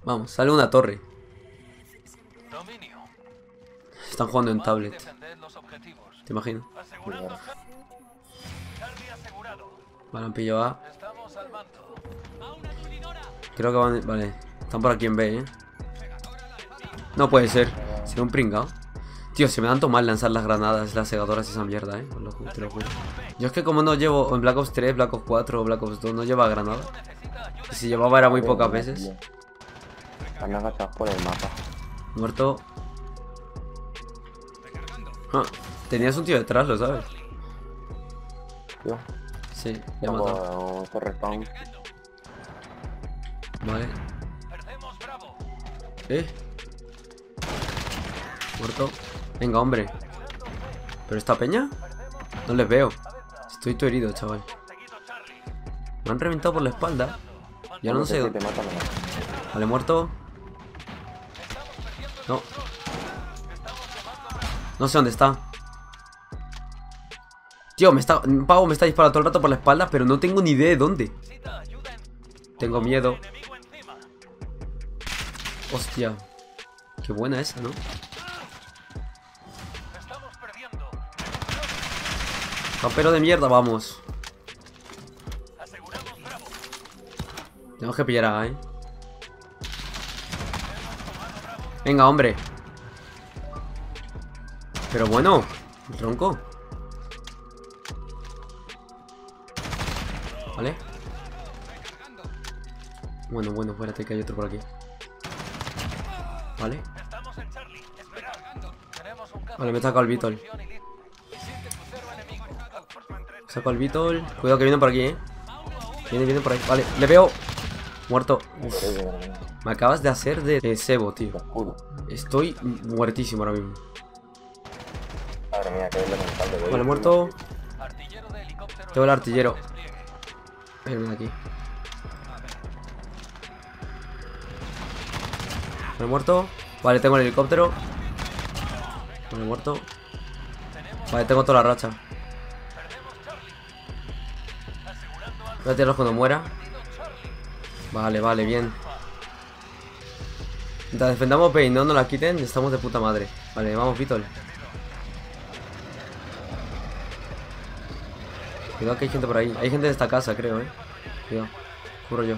Vamos, sale una torre. Están jugando en tablet. ¿Te imagino? Vale, han pillado A. Creo que van... Vale, están por aquí en B, No puede ser. Será un pringao. Tío, se me dan mal lanzar las granadas, las segadoras y esa mierda, te lo juro. Yo es que como no llevo en Black Ops 3, Black Ops 4 o Black Ops 2, no lleva granada. Y si llevaba era muy pocas veces. Están agachados por el mapa. Muerto. Ah, tenías un tío detrás, ¿lo sabes? Yo. Sí, ya matado. Por respawn. Vale. Muerto. Venga, hombre. ¿Pero esta peña? No les veo. Estoy todo herido, chaval. Me han reventado por la espalda. Ya no sé dónde. Vale, muerto. No. No sé dónde está. Tío, un pavo me está disparando todo el rato por la espalda, pero no tengo ni idea de dónde. Tengo miedo. Hostia. Qué buena esa, ¿no? Campero de mierda, vamos. Tenemos que pillar a A, Venga, hombre. Pero bueno, el tronco. Vale. Bueno, espérate que hay otro por aquí. Vale. Vale, me he sacado el Vitol. Saco el Vitol. Cuidado que vienen por aquí, Vienen por ahí. Vale, le veo. Muerto. Uf. Me acabas de hacer de cebo, tío. Estoy muertísimo ahora mismo. Madre mía, que es Vale, muerto. Tengo el artillero. Ven aquí. Vale, muerto. Vale, tengo el helicóptero. Vale, muerto. Vale, tengo toda la racha. Voy a tirarlos cuando muera. Vale, bien. Mientras defendamos B y no nos la quiten, estamos de puta madre. Vale, vamos, Vitol. Cuidado que hay gente por ahí. Hay gente de esta casa, creo, Cuidado. Cubro yo.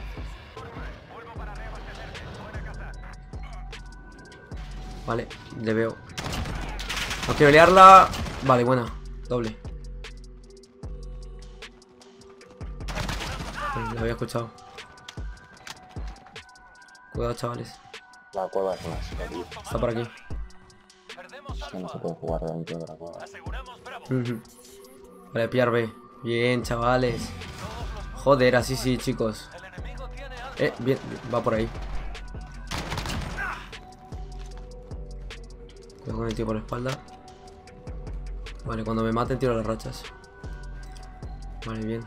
Vale, le veo. No quiero liarla. Vale, buena. Doble. La había escuchado. Cuidado, chavales. La cueva es una serie. Está por aquí. Que no se puede jugar dentro de la cueva. Vale, pillar B. Bien, chavales. Joder, así sí, chicos. Bien, va por ahí. Cuidado con el tío por la espalda. Vale, cuando me maten tiro las rachas. Vale, bien.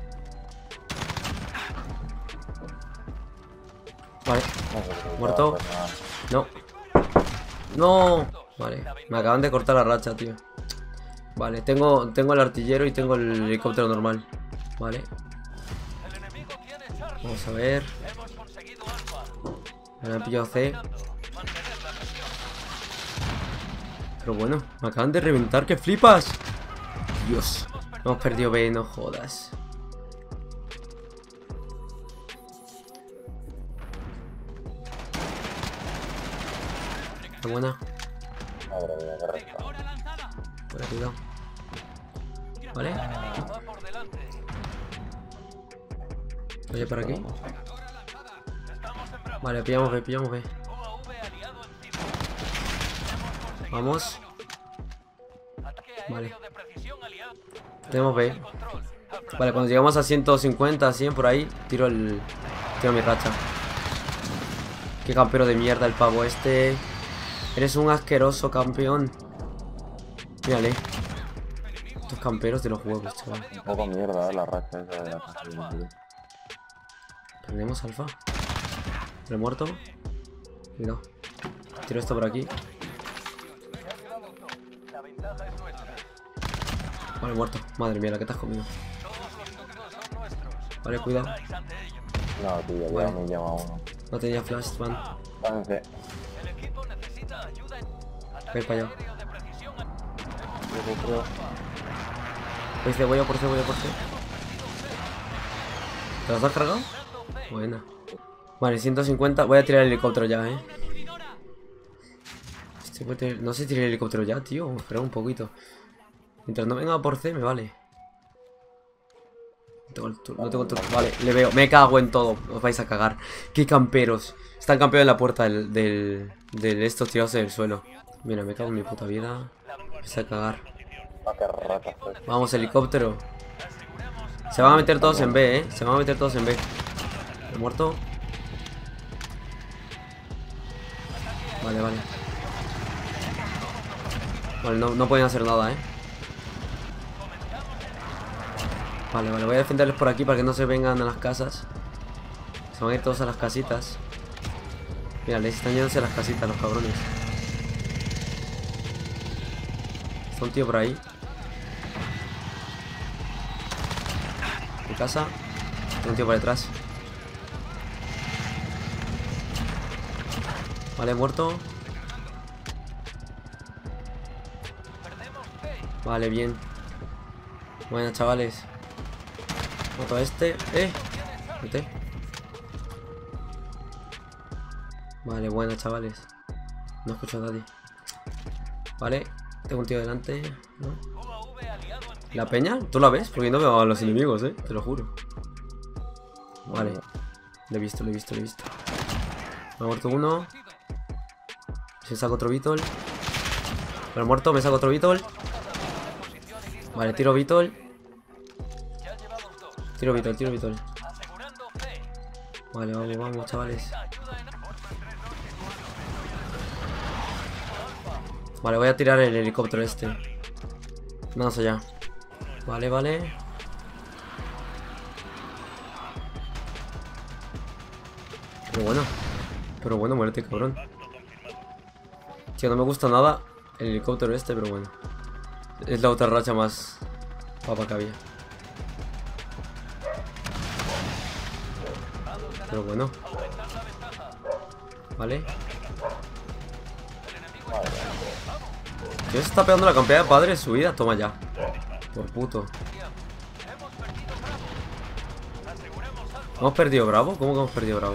Vale, muerto. No. No. Vale, me acaban de cortar la racha, tío. Vale, tengo el artillero y tengo el helicóptero normal. Vale. Vamos a ver. Me han pillado C. Pero bueno, me acaban de reventar. ¡Que flipas! Dios. Hemos perdido B, no jodas. Qué buena. Madre mía, qué recta. Vale, cuidado. Vale. Oye, por aquí. Vale, pillamos B. Vamos. Vale. Tenemos B. Vale, cuando llegamos a 150, 100 por ahí, tiro mi racha. Qué campero de mierda el pavo este. Eres un asqueroso campeón. Mírale. Estos camperos de los juegos, chaval. Un poco mierda, la racha esa de la casa. Perdemos alfa. ¿Le he muerto? Cuidado. Tiro esto por aquí. Vale, muerto. Madre mía, la que te has comido. Vale, cuidado. No, tío, ya me llama uno. No tenía flash, man. Avance. Voy para allá. Yo creo. Pues voy a por C, voy a por C. ¿Te las has cargado? Buena. Vale, 150. Voy a tirar el helicóptero ya, No sé tirar el helicóptero ya, tío. Espera un poquito. Mientras no venga por C, me vale. No tengo el turno. Vale, le veo. Me cago en todo. Os vais a cagar. ¡Qué camperos! Están campeando en la puerta del estos tirados en el suelo. Mira, me cago en mi puta vida. Me vais a cagar. Ah, qué rata fue. Vamos, helicóptero. Se van a meter todos en B, Se van a meter todos en B. ¿He muerto? Vale, vale. Vale, no pueden hacer nada, Vale, voy a defenderles por aquí para que no se vengan a las casas. Se van a ir todos a las casitas. Mira, les están yéndose a las casitas los cabrones. Está un tío por ahí. En casa. Hay un tío por detrás. Vale, muerto. Vale, bien. Bueno, chavales. Mato a este. Vete. Vale, buena, chavales. No escucho a nadie. Vale, tengo un tío delante, ¿no? ¿La peña? ¿Tú la ves? Porque no veo a los enemigos, te lo juro. Vale. Lo he visto. Me ha muerto uno. Se saca otro Beetle. Me ha muerto, me saco otro Beetle. Vale, tiro Beetle. Tiro Beetle. Vale, vamos, chavales. Vale, voy a tirar el helicóptero este. Vamos allá. Vale. Pero bueno, muérete, cabrón. Tío, no me gusta nada el helicóptero este, pero bueno. Es la otra racha más papa que había. Pero bueno. Vale. Tío, se está pegando la campeada de padre de su vida. Toma ya. Por puto. ¿Hemos perdido Bravo? ¿Cómo que hemos perdido Bravo?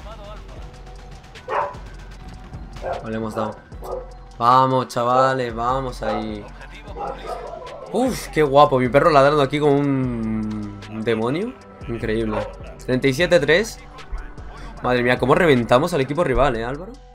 Vale, hemos dado. Vamos, chavales, vamos ahí. Uf, qué guapo. Mi perro ladrando aquí como un demonio. Increíble. 37-3. Madre mía, cómo reventamos al equipo rival, Álvaro.